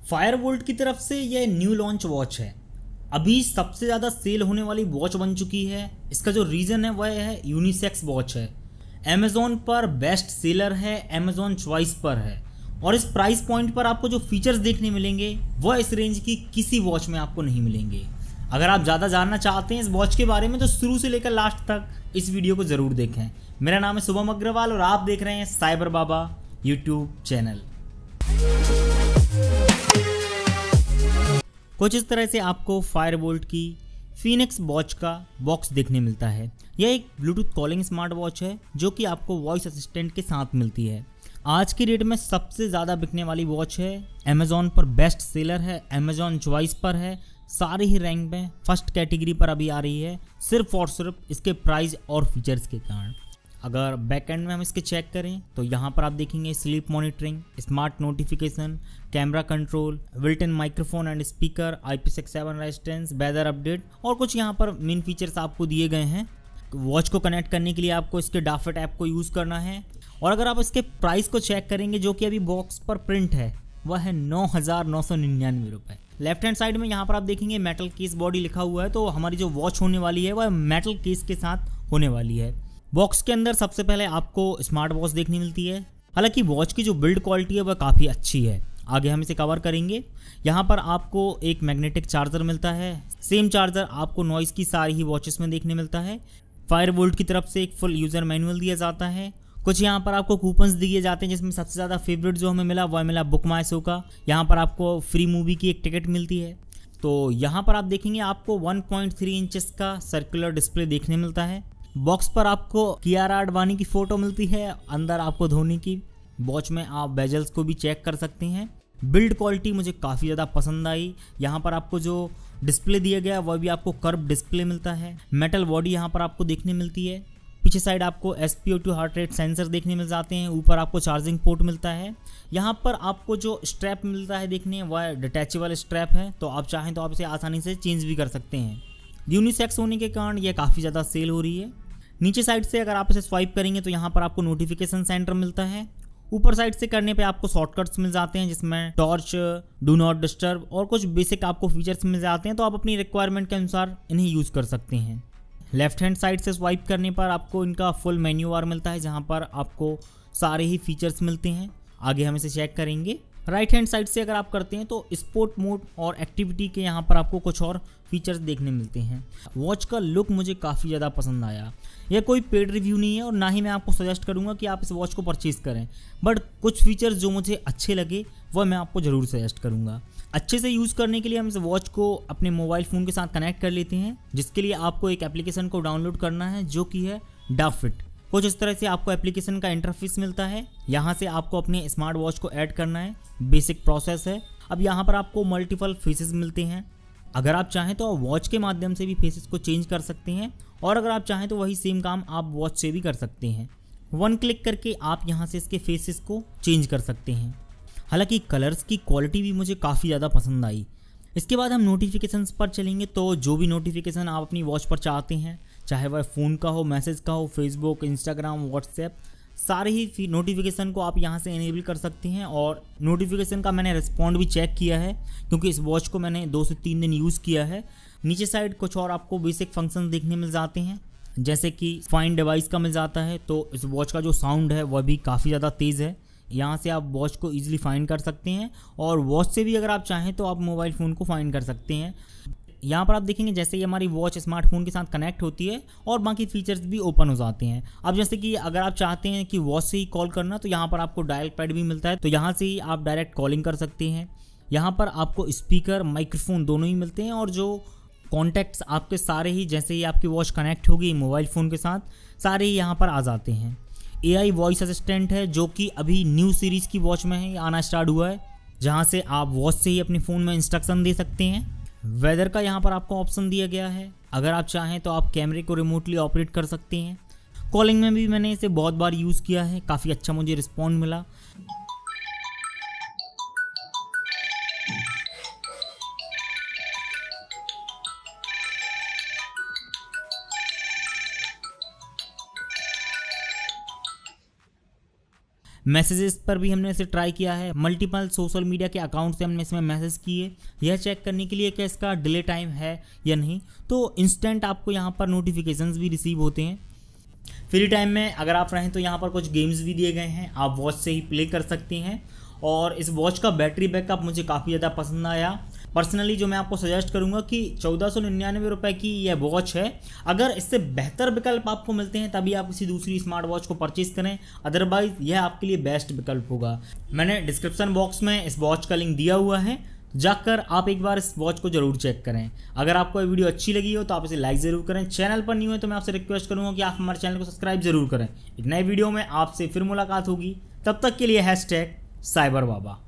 फायरवोल्ट की तरफ से यह न्यू लॉन्च वॉच है। अभी सबसे ज़्यादा सेल होने वाली वॉच बन चुकी है। इसका जो रीज़न है वह है यूनिसेक्स वॉच है। अमेज़ॉन पर बेस्ट सेलर है, अमेज़ॉन चॉइस पर है और इस प्राइस पॉइंट पर आपको जो फीचर्स देखने मिलेंगे वह इस रेंज की किसी वॉच में आपको नहीं मिलेंगे। अगर आप ज़्यादा जानना चाहते हैं इस वॉच के बारे में तो शुरू से लेकर लास्ट तक इस वीडियो को ज़रूर देखें। मेरा नाम है शुभम अग्रवाल और आप देख रहे हैं साइबर बाबा यूट्यूब चैनल। कुछ इस तरह से आपको फायरवोल्ट की फीनिक्स वॉच का बॉक्स देखने मिलता है। यह एक ब्लूटूथ कॉलिंग स्मार्ट वॉच है जो कि आपको वॉइस असिस्टेंट के साथ मिलती है। आज की डेट में सबसे ज़्यादा बिकने वाली वॉच है, अमेज़ॉन पर बेस्ट सेलर है, अमेज़ॉन चॉइस पर है, सारे ही रैंक में फर्स्ट कैटेगरी पर अभी आ रही है, सिर्फ और सिर्फ इसके प्राइस और फीचर्स के कारण। अगर बैक एंड में हम इसके चेक करें तो यहाँ पर आप देखेंगे sleep monitoring, smart notification, camera control, built in microphone and speaker, IP67 resistance, weather update और कुछ यहाँ पर मेन फीचर्स आपको दिए गए हैं। वॉच को कनेक्ट करने के लिए आपको इसके डाफेट ऐप को यूज़ करना है। और अगर आप इसके प्राइस को चेक करेंगे जो कि अभी बॉक्स पर प्रिंट है वह है 9,999 रुपये। लेफ्ट हैंड साइड में यहाँ पर आप देखेंगे मेटल केस बॉडी लिखा हुआ है, तो हमारी जो वॉच होने वाली है वह मेटल केस के साथ होने वाली है। बॉक्स के अंदर सबसे पहले आपको स्मार्ट वॉच देखने मिलती है। हालांकि वॉच की जो बिल्ड क्वालिटी है वह काफ़ी अच्छी है। आगे हम इसे कवर करेंगे। यहाँ पर आपको एक मैग्नेटिक चार्जर मिलता है। सेम चार्जर आपको नॉइस की सारी ही वॉचेस में देखने मिलता है। फायरवोल्ट की तरफ से एक फुल यूज़र मैनुअल दिया जाता है। कुछ यहाँ पर आपको कूपन्स दिए जाते हैं जिसमें सबसे ज़्यादा फेवरेट जो हमें मिला वह मिला बुक माई शो का। यहाँ पर आपको फ्री मूवी की एक टिकट मिलती है। तो यहाँ पर आप देखेंगे आपको 1.3 इंचेस का सर्कुलर डिस्प्ले देखने मिलता है। बॉक्स पर आपको कियारा आडवाणी की फ़ोटो मिलती है, अंदर आपको धोनी की। वॉच में आप बेजल्स को भी चेक कर सकते हैं। बिल्ड क्वालिटी मुझे काफ़ी ज़्यादा पसंद आई। यहाँ पर आपको जो डिस्प्ले दिया गया वह भी आपको कर्व डिस्प्ले मिलता है। मेटल बॉडी यहाँ पर आपको देखने मिलती है। पीछे साइड आपको SpO2 हार्ट रेट सेंसर देखने मिल जाते हैं। ऊपर आपको चार्जिंग पोर्ट मिलता है। यहाँ पर आपको जो स्ट्रैप मिलता है देखने वह डिटैचेबल स्ट्रैप है, तो आप चाहें तो आप इसे आसानी से चेंज भी कर सकते हैं। यूनिसेक्स होने के कारण यह काफ़ी ज़्यादा सेल हो रही है। नीचे साइड से अगर आप इसे स्वाइप करेंगे तो यहाँ पर आपको नोटिफिकेशन सेंटर मिलता है। ऊपर साइड से करने पे आपको शॉर्टकट्स मिल जाते हैं जिसमें टॉर्च, डू नॉट डिस्टर्ब और कुछ बेसिक आपको फीचर्स मिल जाते हैं, तो आप अपनी रिक्वायरमेंट के अनुसार इन्हें यूज़ कर सकते हैं। लेफ्ट हैंड साइड से स्वाइप करने पर आपको इनका फुल मेन्यू बार मिलता है जहाँ पर आपको सारे ही फीचर्स मिलते हैं। आगे हम इसे चेक करेंगे। राइट हैंड साइड से अगर आप करते हैं तो स्पोर्ट मोड और एक्टिविटी के यहाँ पर आपको कुछ और फीचर्स देखने मिलते हैं। वॉच का लुक मुझे काफ़ी ज़्यादा पसंद आया। यह कोई पेड रिव्यू नहीं है और ना ही मैं आपको सजेस्ट करूँगा कि आप इस वॉच को परचेज़ करें, बट कुछ फीचर्स जो मुझे अच्छे लगे वह मैं आपको ज़रूर सजेस्ट करूँगा। अच्छे से यूज़ करने के लिए हम इस वॉच को अपने मोबाइल फ़ोन के साथ कनेक्ट कर लेते हैं, जिसके लिए आपको एक एप्लीकेशन को डाउनलोड करना है जो कि है डाफिट। कुछ इस तरह से आपको एप्लीकेशन का इंटरफेस मिलता है। यहाँ से आपको अपने स्मार्ट वॉच को ऐड करना है, बेसिक प्रोसेस है। अब यहाँ पर आपको मल्टीपल फेसेस मिलते हैं। अगर आप चाहें तो आप वॉच के माध्यम से भी फेसेस को चेंज कर सकते हैं और अगर आप चाहें तो वही सेम काम आप वॉच से भी कर सकते हैं। वन क्लिक करके आप यहाँ से इसके फेसेस को चेंज कर सकते हैं। हालांकि कलर्स की क्वालिटी भी मुझे काफ़ी ज़्यादा पसंद आई। इसके बाद हम नोटिफिकेशंस पर चलेंगे, तो जो भी नोटिफिकेशन आप अपनी वॉच पर चाहते हैं, चाहे वह फ़ोन का हो, मैसेज का हो, फेसबुक, इंस्टाग्राम, व्हाट्सएप, सारे ही नोटिफिकेशन को आप यहाँ से इनेबल कर सकते हैं। और नोटिफिकेशन का मैंने रिस्पॉन्ड भी चेक किया है क्योंकि इस वॉच को मैंने 2 से 3 दिन यूज़ किया है। नीचे साइड कुछ और आपको बेसिक फंक्शन देखने मिल जाते हैं जैसे कि फाइंड डिवाइस का मिल जाता है, तो इस वॉच का जो साउंड है वह भी काफ़ी ज़्यादा तेज़ है। यहाँ से आप वॉच को ईजिली फाइंड कर सकते हैं और वॉच से भी अगर आप चाहें तो आप मोबाइल फ़ोन को फाइंड कर सकते हैं। यहाँ पर आप देखेंगे जैसे ही हमारी वॉच स्मार्टफोन के साथ कनेक्ट होती है और बाकी फीचर्स भी ओपन हो जाते हैं। अब जैसे कि अगर आप चाहते हैं कि वॉच से ही कॉल करना तो यहाँ पर आपको डायल पैड भी मिलता है, तो यहाँ से ही आप डायरेक्ट कॉलिंग कर सकते हैं। यहाँ पर आपको स्पीकर, माइक्रोफोन दोनों ही मिलते हैं और जो कॉन्टैक्ट्स आपके सारे ही जैसे ही आपकी वॉच कनेक्ट होगी मोबाइल फ़ोन के साथ सारे ही यहाँ पर आ जाते हैं। AI वॉइस असिस्टेंट है जो कि अभी न्यू सीरीज़ की वॉच में है, आना स्टार्ट हुआ है, जहाँ से आप वॉच से ही अपने फ़ोन में इंस्ट्रक्शन दे सकते हैं। वेदर का यहाँ पर आपको ऑप्शन दिया गया है। अगर आप चाहें तो आप कैमरे को रिमोटली ऑपरेट कर सकते हैं। कॉलिंग में भी मैंने इसे बहुत बार यूज़ किया है, काफ़ी अच्छा मुझे रिस्पॉन्ड मिला। मैसेजेस पर भी हमने इसे ट्राई किया है, मल्टीपल सोशल मीडिया के अकाउंट से हमने इसमें मैसेज किए यह चेक करने के लिए कि इसका डिले टाइम है या नहीं। तो इंस्टेंट आपको यहाँ पर नोटिफिकेशंस भी रिसीव होते हैं। फ्री टाइम में अगर आप रहें तो यहाँ पर कुछ गेम्स भी दिए गए हैं, आप वॉच से ही प्ले कर सकते हैं। और इस वॉच का बैटरी बैकअप मुझे काफ़ी ज़्यादा पसंद आया। पर्सनली जो मैं आपको सजेस्ट करूंगा कि 1499 रुपये की यह वॉच है। अगर इससे बेहतर विकल्प आपको मिलते हैं तभी आप किसी दूसरी स्मार्ट वॉच को परचेज करें, अदरवाइज यह आपके लिए बेस्ट विकल्प होगा। मैंने डिस्क्रिप्शन बॉक्स में इस वॉच का लिंक दिया हुआ है, जाकर आप एक बार इस वॉच को जरूर चेक करें। अगर आपको ये वीडियो अच्छी लगी हो तो आप इसे लाइक ज़रूर करें। चैनल पर न्यू है तो मैं आपसे रिक्वेस्ट करूंगा कि आप हमारे चैनल को सब्सक्राइब जरूर करें। एक नए वीडियो में आपसे फिर मुलाकात होगी, तब तक के लिए #साइबर बाबा।